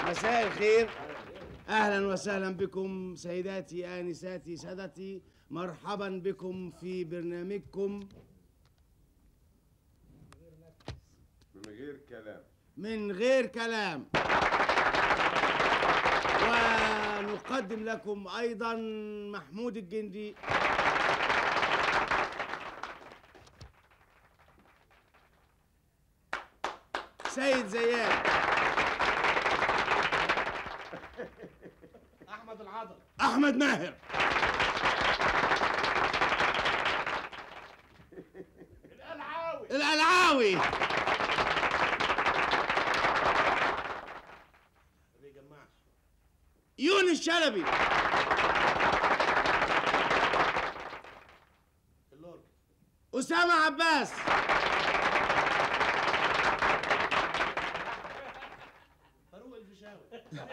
مساء الخير، اهلا وسهلا بكم سيداتي انساتي سادتي، مرحبا بكم في برنامجكم من غير كلام. ونقدم لكم ايضا محمود الجندي، سيد زياد، احمد العضل، احمد ماهر، القلعاوي يونس شلبي، أسامة عباس، فاروق الفيشاوي،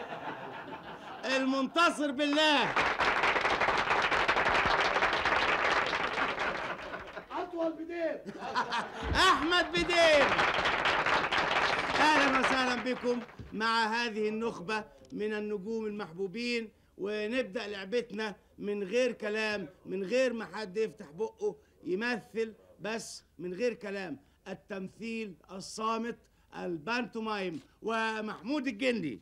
المنتصر بالله، اطول بدير، أحمد بدير. أهلا وسهلا بكم مع هذه النخبة من النجوم المحبوبين، ونبدأ لعبتنا من غير كلام، من غير ما حد يفتح بقه يمثل، بس من غير كلام، التمثيل الصامت، البانتومايم، ومحمود الجندي.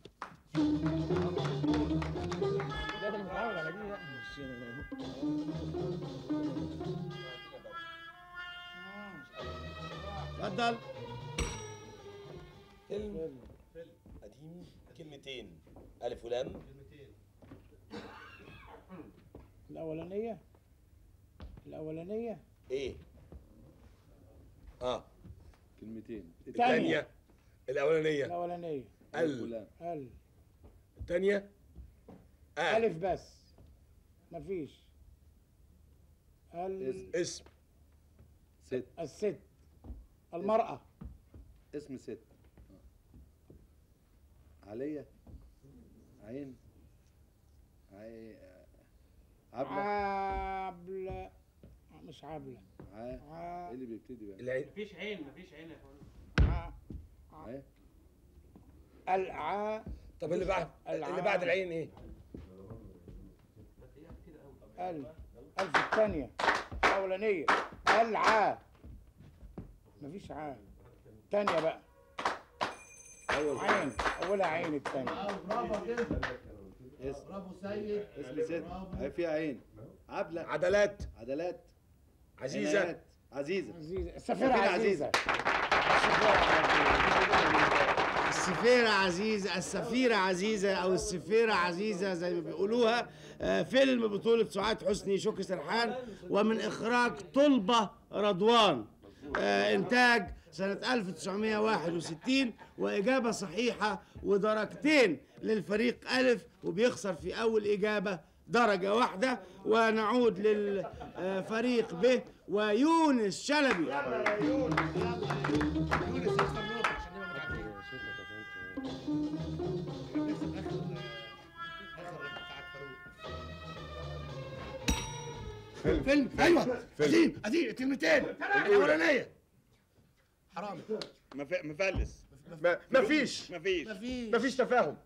اتفضل. فيلم قديم، كلمتين، ألف ولام. الأولانية إيه؟ كلمتين. الثانية. الأولانية ال الثانية ألف بس، مفيش اسم ست. الست، المرأة، اسم ست. عليا، عين، عبلة، مش عبلة، ايه اللي بيبتدي بقى؟ العين. مفيش عين يا فندم. طب اللي بعد العين ايه؟ ألف الثانية، الأولانية مفيش الثانية بقى عين، أولها عين، الثانية. برافو كده، اسم. برافو سيد، اسم ست، هي فيها عين. عبلة، عدلات، عزيزة، السفيرة عزيزة، السفيرة عزيزة أو السفيرة عزيزة زي ما بيقولوها. فيلم بطولة سعاد حسني، شكري سرحان، ومن إخراج طلبة رضوان. إنتاج سنة 1961، وإجابة صحيحة ودرجتين للفريق ألف، وبيخسر في أول إجابة درجة واحدة. ونعود للفريق ب ويونس شلبي. يونس يخسر نقطة عشان نبقى متعادلين. فيلم أيوه، قديم كلمتين، الأولانية حرامي، مفلس. مفيش تفاهم.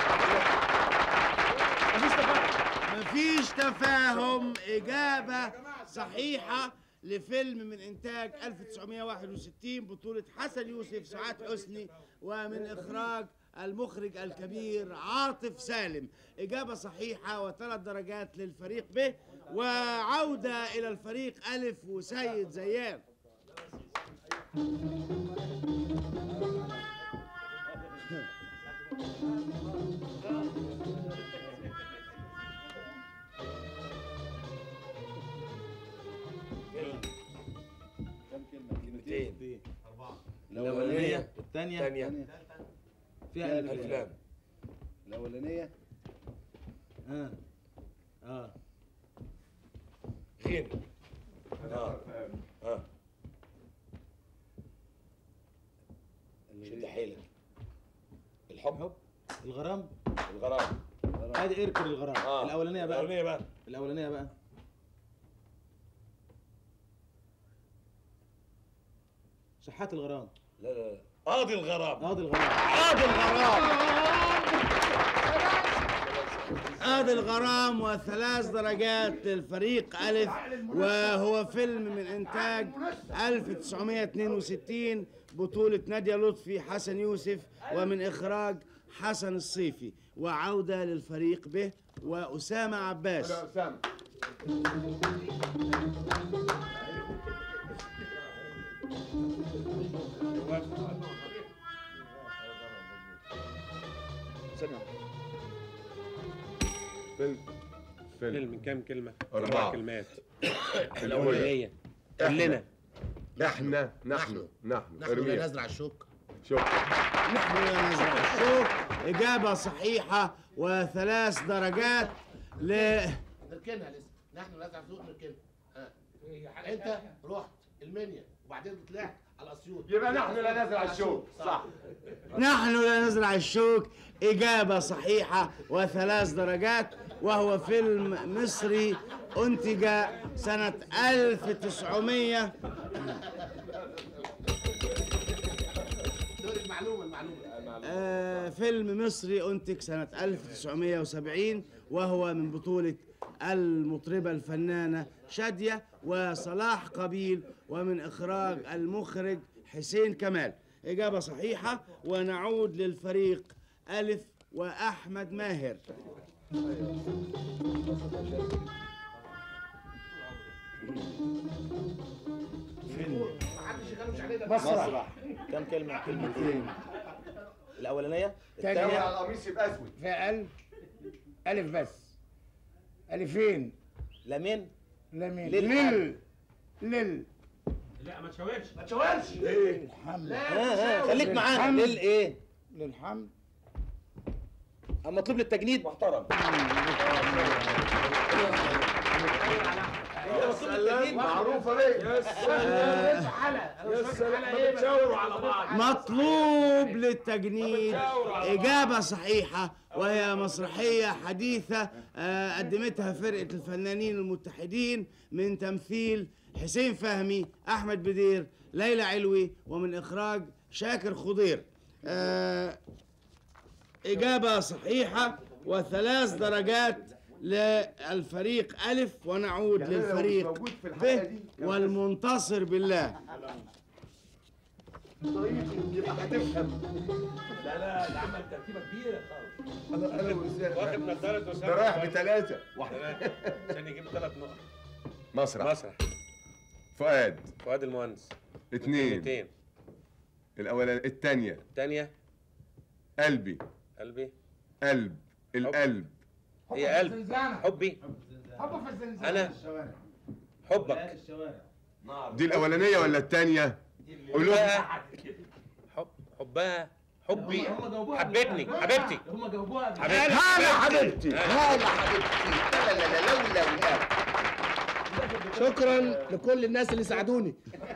مفيش تفاهم، إجابة صحيحة لفيلم من إنتاج 1961، بطولة حسن يوسف، سعاد حسني، ومن إخراج المخرج الكبير عاطف سالم. إجابة صحيحة و3 درجات للفريق ب، وعودة إلى الفريق ألف وسيد زياد. كلمتين. الأولانية، الثانية فيها ألف لام. الأولانية غين. شد حيلك. الحب، الغرام، ادي اركب الغرام. الأولانية بقى شحات الغرام. لا قاضي الغرام. قاضي الغرام. فؤاد الغرام وثلاث درجات للفريق ألف، وهو فيلم من إنتاج 1962 بطولة نادية لطفي، حسن يوسف، ومن إخراج حسن الصيفي. وعودة للفريق ب وأسامة عباس. فيلم من كام كلمة؟ 4 كلمات. الأولانية كلنا. نحن لا نزرع الشوك. شوف نحن لا نزرع الشوك إجابة صحيحة وثلاث درجات نركنها لسه. نحن لا نزرع الشوك نركنها. انت رحت المنيا وبعدين طلعت على اسيوط. يبقى نحن لا نزرع الشوك. صح. نحن لا نزرع الشوك إجابة صحيحة وثلاث درجات، وهو فيلم مصري أنتج سنة 1900. فيلم مصري أنتج سنة 1970، وهو من بطولة المطربة الفنانة شادية وصلاح قبيل، ومن إخراج المخرج حسين كمال. إجابة صحيحة، ونعود للفريق ألف وأحمد ماهر. مسرح. كم كلمة؟ كلمتين. الأولانية؟ الثانية؟ على القميص يبقى اسود. في ألف بس. ألفين. لمين؟ لمين؟ لل. لل. لا ما تشاورش. ما تشاورش. الحمد. خليك معانا. لل إيه؟ للحمد. أما مطلوب للتجنيد. محترم. معروفة ليه؟ يا سلام بتشاوروا على بعض. مطلوب للتجنيد إجابة صحيحة، وهي مسرحية حديثة قدمتها فرقة الفنانين المتحدين من تمثيل حسين فهمي، أحمد بدير، ليلى علوي، ومن إخراج شاكر خضير. إجابة صحيحة وثلاث درجات للفريق ألف، ونعود للفريق ب والمنتصر بالله. يبقى هتفهم. لا ده عمل ترتيبة كبيرة خالص. انا واخد نظارة وسام. ده رايح بثلاثة. عشان يجيب 3 نقط. مسرح. فؤاد المهندس. 2. كلمتين. الأولانية. الثانية. قلبي. قلب. القلب. هي قلب. حبي. حبه في الزنزانة. أنا. حبك. دي الأولانية ولا الثانية؟ قولوا حبها. حبي. حبتني. حبيبتي. هم جاوبوها. هلا حبيبتي. شكرا لكل الناس اللي ساعدوني.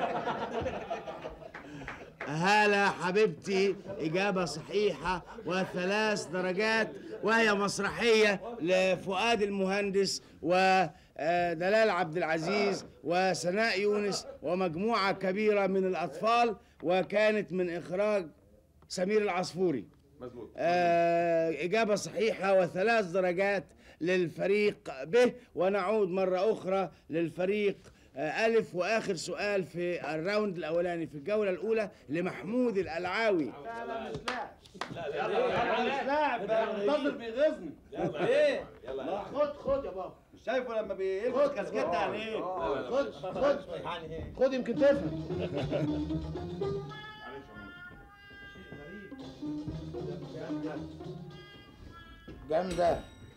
هلا حبيبتي إجابة صحيحة وثلاث درجات، وهي مسرحية لفؤاد المهندس ودلال عبد العزيز وسناء يونس ومجموعة كبيرة من الأطفال، وكانت من إخراج سمير العصفوري. مظبوط. إجابة صحيحة وثلاث درجات للفريق ب، ونعود مرة أخرى للفريق ألف. وآخر سؤال في الراوند الأولاني في الجولة الأولى لمحمود القلعاوي. لا مش لاعب. منتظر بيغيظني. إيه؟ يلا خد يا بابا. مش شايفه لما بيلبس كاسكيت يعني إيه؟ خد يمكن تفهم. جامدة.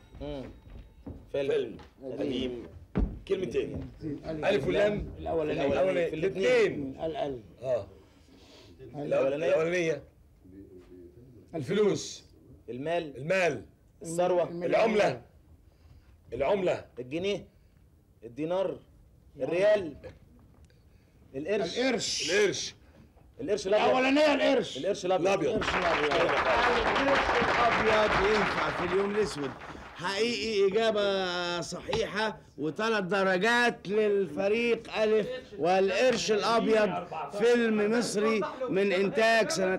فيلم قديم. كلمتين. ألف ولام. الأولانية. الاثنين. الألف. الأولانية. الفلوس. المال. الثروة. العملة. الجنيه. الدينار. الريال. القرش. القرش الأبيض. الأولانية القرش الأبيض. الأبيض ينفع في اليوم الأسود. حقيقي إجابة صحيحة، وثلاث درجات للفريق ألف. والقرش الأبيض فيلم مصري من إنتاج سنة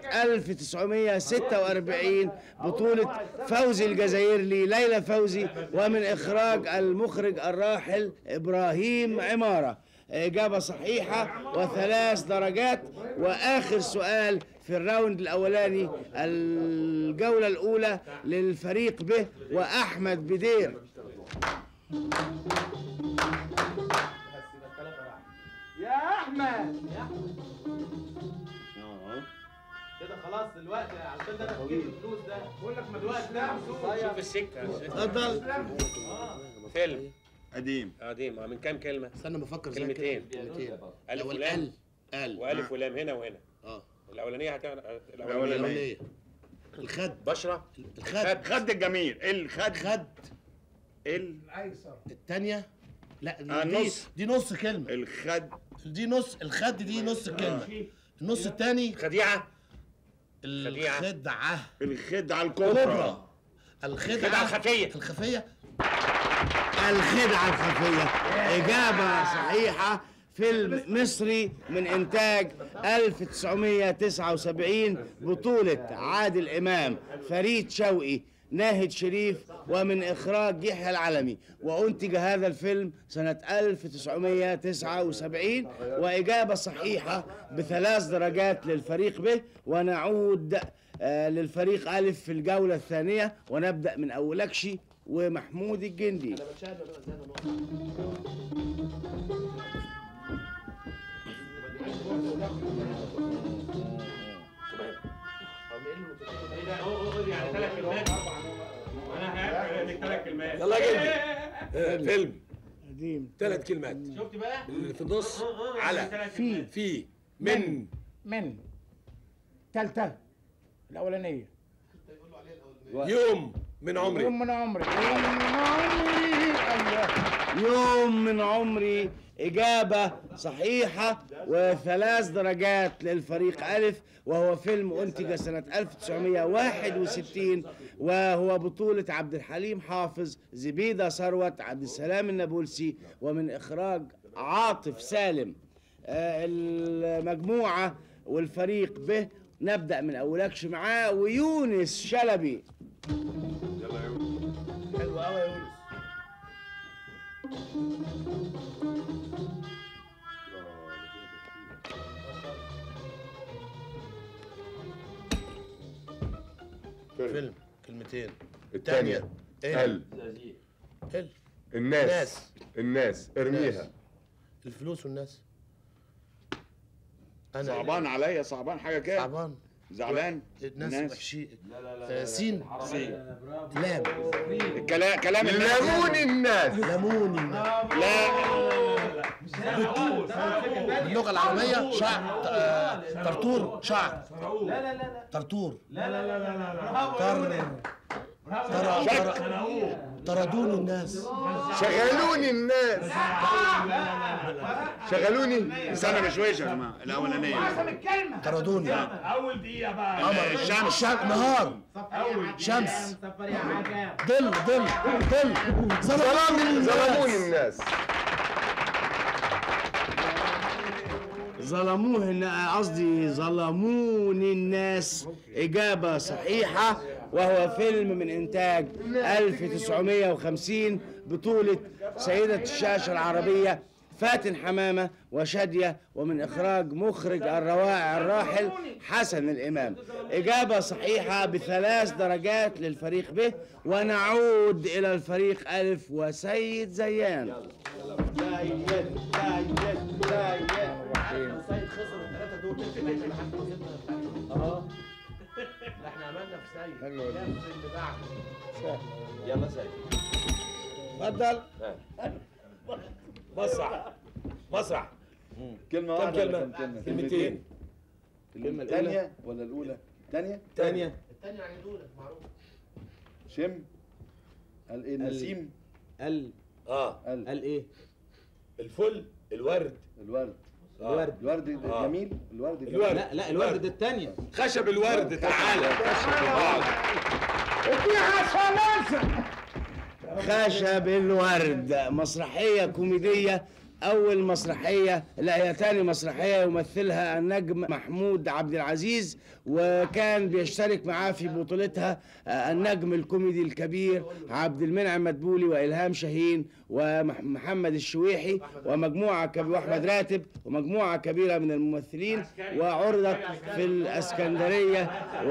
1946 بطولة فوزي الجزائري ليلى فوزي، ومن إخراج المخرج الراحل إبراهيم عمارة. إجابة صحيحة وثلاث درجات. وآخر سؤال في الراوند الأولاني الجولة الأولى للفريق ب وأحمد بدير. يا احمد كده خلاص الوقت عشان انا بجيب الفلوس ده. بقول لك ما الوقت ده شوف السكه. اتفضل. فيلم قديم من كام كلمه؟ استنى بفكر زي كلمتين. الف ولام والف ولام هنا وهنا. الاولانيه الأولانية الخد بشره. خد الجميل خد الايسر. الثانية لا النص. دي نص كلمة. الخد دي نص الخد دي نص الكلمة. النص الثاني خديعه. الخدعة. الخدعة الكبرى. الخدعة الخفيه. الخفية. الخدعة الخفية. إجابة صحيحة. فيلم مصري من إنتاج 1979 بطولة عادل إمام، فريد شوقي، ناهد شريف، ومن إخراج يحيى العلمي. وأنتج هذا الفيلم سنة 1979. وإجابة صحيحة بثلاث درجات للفريق ب. ونعود للفريق ألف في الجولة الثانية، ونبدأ من أولكشي ومحمود الجندي. يعني 3 كلمات. انا هعرف انك 3 كلمات. يلا يا جدي. فيلم قديم. 3 كلمات. شفت بقى؟ اللي في النص على في من تالتة الأولانية. يوم من عمري. يوم من عمري. يوم من عمري. الله. يوم من عمري. إجابة صحيحة وثلاث درجات للفريق ألف. وهو فيلم أنتج سنة 1961 وهو بطولة عبد الحليم حافظ، زبيدة ثروت، عبد السلام النابلسي، ومن إخراج عاطف سالم. المجموعة والفريق ب. نبدأ من أولكش معاه ويونس شلبي. يلا يا يونس. حلو قوي يا يونس. فيلم كلمتين. الثانية الناس ارميها. الفلوس والناس. صعبان عليا، صعبان حاجة كده. صعبان. زعلان. الناس وحشين. سين. لام. كلام ليمون الناس. ليمون. لا باللغة العربية شعر. طرطور شعر. طرطور. طردون الناس. شغلوني الناس. شغلوني. استنى بشويش يا جماعة. الأولانية طردوني. اول دقيقه بقى. قمر. الشمس. نهار. شمس. ظل. ظلموني الناس. ظلموني الناس. إجابة صحيحة وهو فيلم من إنتاج 1950 بطولة سيدة الشاشة العربية فاتن حمامة وشادية، ومن إخراج مخرج الروائع الراحل حسن الإمام. إجابة صحيحة بثلاث درجات للفريق ب. ونعود إلى الفريق ألف وسيد زيان. سيد خسر الثلاثة دول. احنا عملنا في سيد. نفس اللي بعده. يلا سيد. اتفضل. مسرح. كلمة كم واحدة. كلمة؟ كلمتين. الكلمة الثانية ولا الأولى؟ الثانية؟ الثانية الثانية يعني الأولى معروف. شم. قال إيه؟ النسيم. قال ايه؟ الفل. الورد. الورد. الورد جميل. الورد جميل. لا الورد ده الثانية. خشب الورد. تعالى. اديها سلاسل. خشب الورد مسرحية كوميدية، أول مسرحية، لا هي تاني مسرحية يمثلها النجم محمود عبد العزيز، وكان بيشترك معاه في بطولتها النجم الكوميدي الكبير عبد المنعم مدبولي وإلهام شاهين ومحمد الشويحي وأحمد راتب ومجموعة كبيرة من الممثلين، وعرضت في الإسكندرية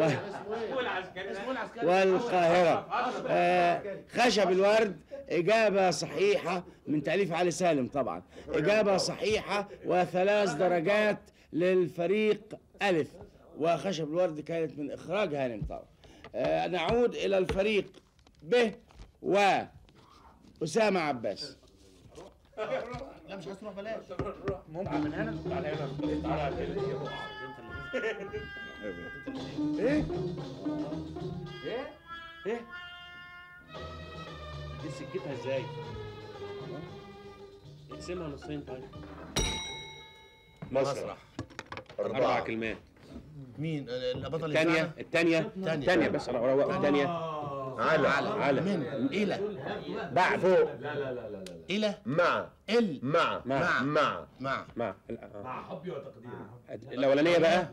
والقاهرة. خشب الورد إجابة صحيحة من تأليف علي سالم طبعا، إجابة صحيحة و3 درجات للفريق ألف. وخشب الورد كانت من إخراج هانم طبعا. نعود إلى الفريق ب وأسامة عباس. لا مش عايز تروح بلاش. ممكن من هنا؟ تعالى هنا، تعالى كده. ايه؟ ايه؟ دي سكتها ازاي؟ اقسمها نصين طيب. مسرح 4 كلمات. مين البطل الثانية بس روقوا الثانية. على من إلى بعد فوق إلى مع مع حبي وتقديري. الأولانية بقى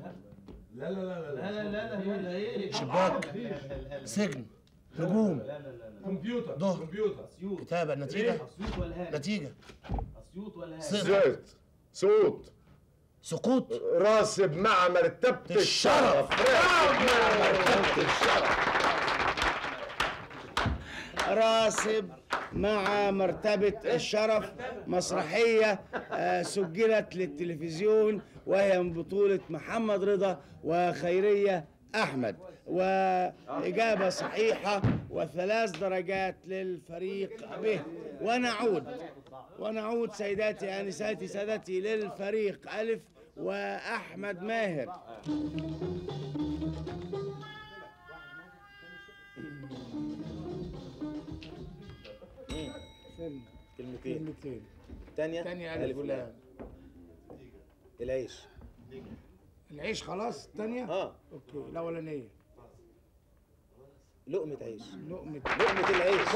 شباك صغن نجوم كمبيوتر ظهر كتابة نتيجة صوت سقوط راسب مع مرتبة الشرف. راسب مع مرتبة الشرف مسرحية سجلت للتلفزيون، وهي من بطولة محمد رضا وخيرية أحمد، وإجابة صحيحة و3 درجات للفريق به. ونعود سيداتي آنساتي سادتي للفريق ألف وأحمد ماهر. كلمتين. تانية ألف ولام. العيش خلاص. الثانية؟ اوكي. الأولانية لقمة عيش. لقمة العيش.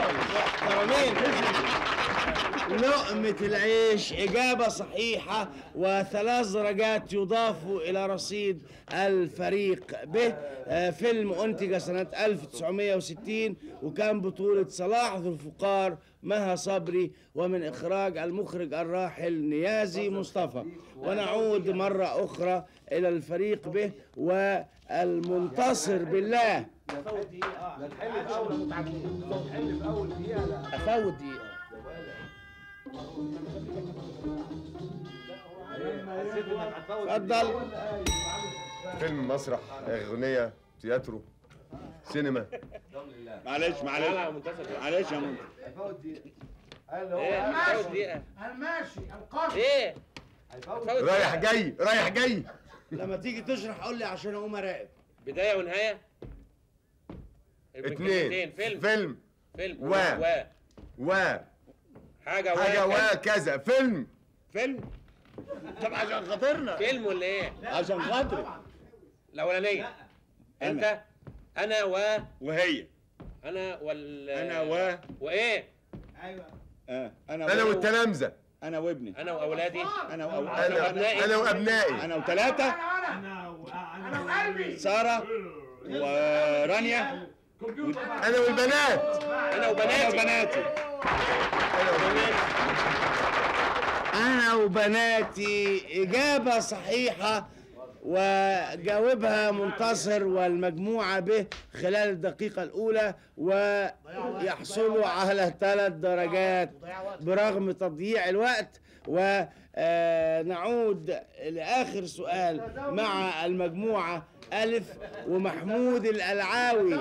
لقمة العيش إجابة صحيحة و3 درجات يضافوا إلى رصيد الفريق به. فيلم أنتج سنة 1960 وكان بطولة صلاح ذو الفقار، مها صبري، ومن إخراج المخرج الراحل نيازي مصطفى. ونعود مرة أخرى إلى الفريق به والمنتصر بالله. افوت دقيقة. نتحل في أول متعادلين. نتحل في أول دقيقة. لا. أفوت دقيقة. اتفضل. فيلم، مسرح، أغنية، تياترو، سينما. معلش يا منتصر. افوت دقيقة. الماشي القصر. ايه؟ رايح جاي. لما تيجي تشرح قول لي عشان أقوم أراقب. بداية ونهاية. 2 فيلم حاجة وكذا. فيلم طب عشان خاطرنا. فيلم ولا ايه؟ عشان خاطري. الأولانية أنت أنا وهي. أنا وإيه؟ ايوه. أنا والتلامذة. أنا وابني. أنا وأولادي. أنا وأبنائي. أنا وثلاثة. انا وقلبي. سارة ورانيا. أنا والبنات. أنا وبناتي. أنا وبناتي إجابة صحيحة، وجاوبها منتصر والمجموعة به خلال الدقيقة الأولى، ويحصلوا على 3 درجات برغم تضييع الوقت. ونعود لآخر سؤال مع المجموعة ألف ومحمود الألعاوي.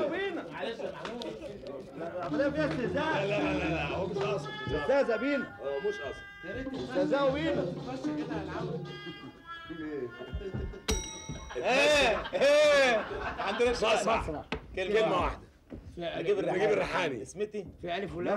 عمليه فيها استهزاء. لا هو مش قاصد. استاذة بينا. هو مش قاصد. استاذة بينا. عندنا مسرح. كلمة واحدة. نجيب الريحاني. اسمتي في ألف ولام.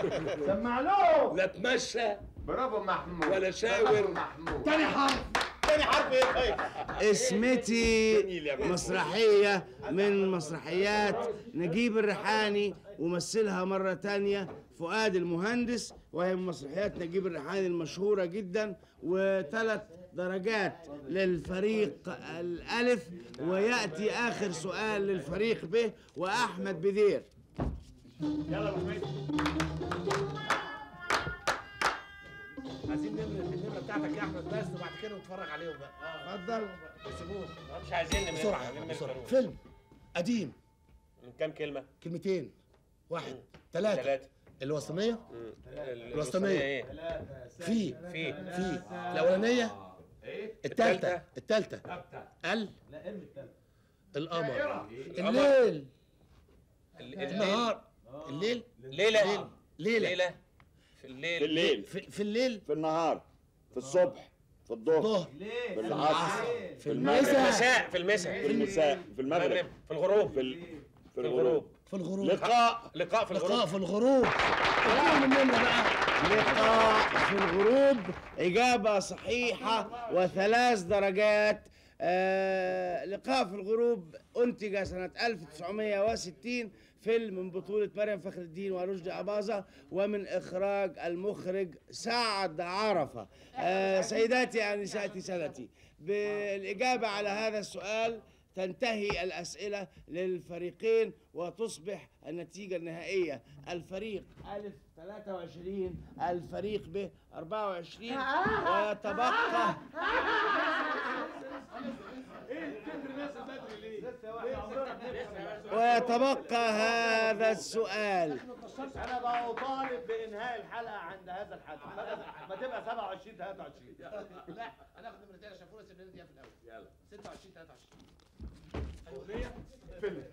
سمع له. لا تمشى برافو محمود. ولا شاور. تاني حرف. تاني حرف ايه طيب؟ اسمتي مسرحية من مسرحيات نجيب الريحاني ومثلها مرة تانية فؤاد المهندس، وهي من مسرحيات نجيب الريحاني المشهورة جدا، و3 درجات للفريق الألف. ويأتي آخر سؤال للفريق ب وأحمد بدير. يلا يا ابو حميد. عايزين النمره بتاعتك يا احمد بس، وبعد كده نتفرج عليهم بقى. اتفضل. سيبوه. مش عايزين بسرعه. فيلم قديم. من كام كلمة؟ كلمتين. 1 3. الوسطانية؟ الوسطانية ايه؟ في الأولانية؟ التالتة القمر. الليل. النهار. الليل. ليلة. في الليل في الليل. في النهار في الصبح في الظهر في العصر في المساء. في المساء. في المساء في المغرب في الغروب. في الغروب لقاء في الغروب. في الغروب. مننا بقى. لقاء في الغروب إجابة صحيحة و3 درجات. لقاء في الغروب أنتج سنة 1960، فيلم من بطولة مريم فخر الدين ورشدي أباظة، ومن إخراج المخرج سعد عرفة. سيداتي أنساتي سادتي، بالإجابة على هذا السؤال تنتهي الأسئلة للفريقين، وتصبح النتيجة النهائية الفريق ألف 23 الفريق ب 24، ويتبقى هذا السؤال. انا بقى اطالب بانهاء الحلقه عند هذا الحد، ما تبقى 27 23. لا هناخد نمرتين عشان فوق السنين دي في الاول. يلا 26 23. فيلم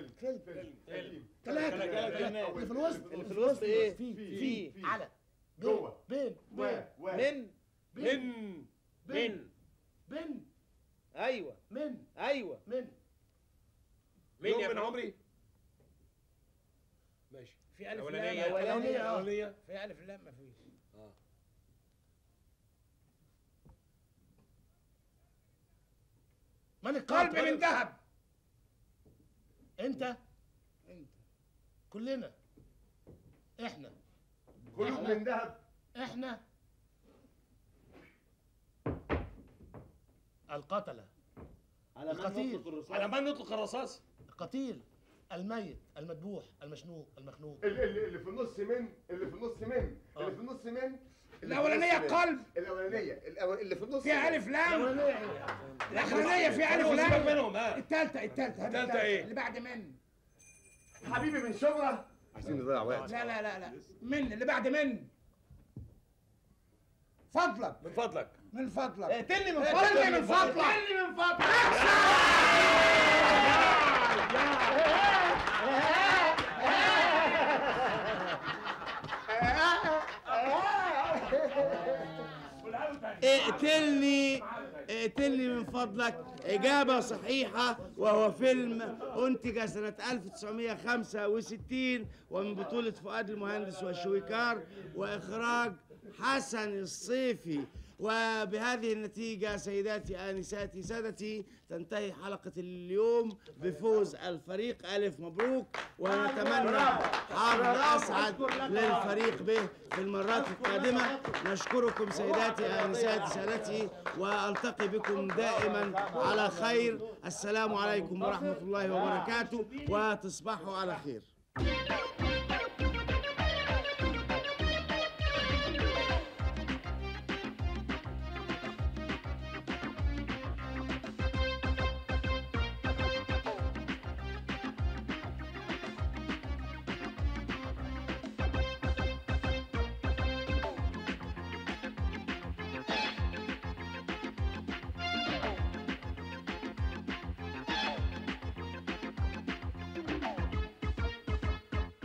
3 اللي في الوسط. اللي في الوسط ايه؟ في على جوه بين ايوه من مين يا من عمري. ماشي. في ألف أولانية. اولانيه. في ألف لام مفيش. من قلب من ذهب. انت كلنا احنا قلوب من ذهب. احنا القتلة. القتيل. على ما نطلق الرصاص. القتيل. الميت. المذبوح. المشنوق. المخنوق. اللي في النص من الأولانية قلب. الأولانية اللي في النص فيها ألف لام. الأخرانية فيها ألف سيبك لام. منهم. التالتة إيه؟ اللي بعد من. حبيبي من شبرا. عايزين نضيع وقت. لا من اللي بعد من. فضلك. من فضلك. اقتلني من فضلك. اقتلني من فضلك. إجابة صحيحة، وهو فيلم أنتج سنة 1965 ومن بطولة فؤاد المهندس والشويكار وإخراج حسن الصيفي. وبهذه النتيجة سيداتي آنساتي سادتي تنتهي حلقة اليوم بفوز الفريق ألف. مبروك، ونتمنى حظ أسعد للفريق به في المرات القادمة. نشكركم سيداتي آنساتي سادتي، وألتقي بكم دائما على خير. السلام عليكم ورحمة الله وبركاته، وتصبحوا على خير.